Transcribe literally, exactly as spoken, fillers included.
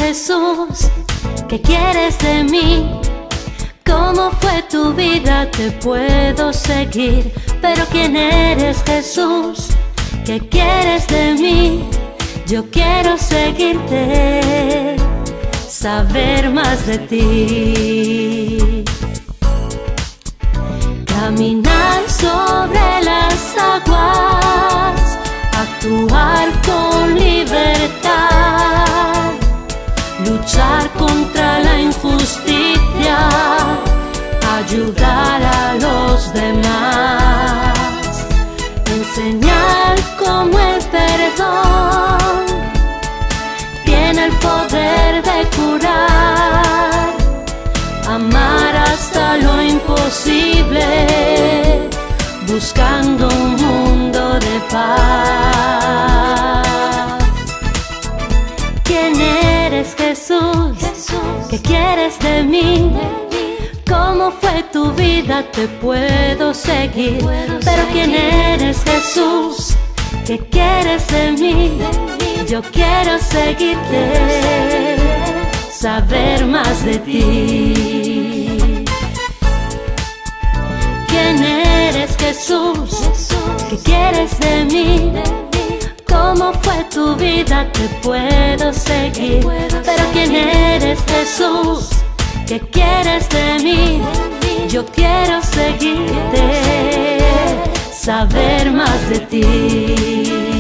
Jesús? ¿Qué quieres de mí? ¿Cómo fue tu vida? Te puedo seguir. Pero ¿quién eres, Jesús? ¿Qué quieres de mí? Yo quiero seguirte, saber más de ti. Caminar sobre las aguas, actuar con libertad, luchar contra la injusticia, ayudar a los demás, enseñar cómo el perdón tiene el poder de curar, amar hasta lo imposible, buscando un mundo de paz. ¿Quién eres, Jesús? ¿Qué quieres de mí? ¿Cómo fue tu vida? Te puedo seguir. Pero ¿quién eres, Jesús? ¿Qué quieres de mí? Yo quiero seguirte, saber más de ti. ¿Quién eres, Jesús? ¿Qué quieres de mí? ¿Cómo fue tu vida? Te puedo seguir. Pero ¿quién eres, Jesús? ¿Qué quieres de mí? Yo quiero seguirte, saber más de ti.